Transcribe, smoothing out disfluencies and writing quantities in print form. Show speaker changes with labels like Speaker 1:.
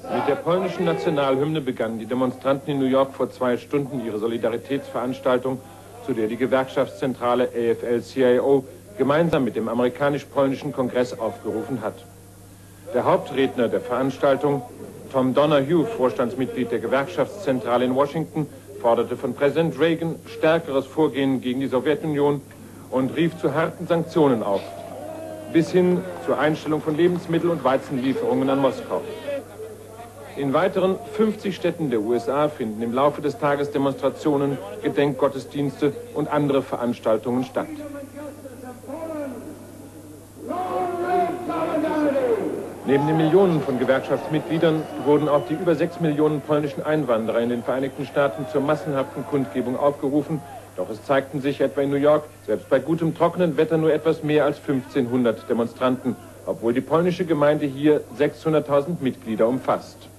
Speaker 1: Mit der polnischen Nationalhymne begannen die Demonstranten in New York vor 2 Stunden ihre Solidaritätsveranstaltung, zu der die Gewerkschaftszentrale AFL-CIO gemeinsam mit dem amerikanisch-polnischen Kongress aufgerufen hat. Der Hauptredner der Veranstaltung, Tom Donahue, Vorstandsmitglied der Gewerkschaftszentrale in Washington, forderte von Präsident Reagan stärkeres Vorgehen gegen die Sowjetunion und rief zu harten Sanktionen auf, bis hin zur Einstellung von Lebensmittel- und Weizenlieferungen an Moskau. In weiteren 50 Städten der USA finden im Laufe des Tages Demonstrationen, Gedenkgottesdienste und andere Veranstaltungen statt. Neben den Millionen von Gewerkschaftsmitgliedern wurden auch die über 6 Millionen polnischen Einwanderer in den Vereinigten Staaten zur massenhaften Kundgebung aufgerufen. Doch es zeigten sich etwa in New York, selbst bei gutem trockenen Wetter, nur etwas mehr als 1500 Demonstranten, obwohl die polnische Gemeinde hier 600.000 Mitglieder umfasst.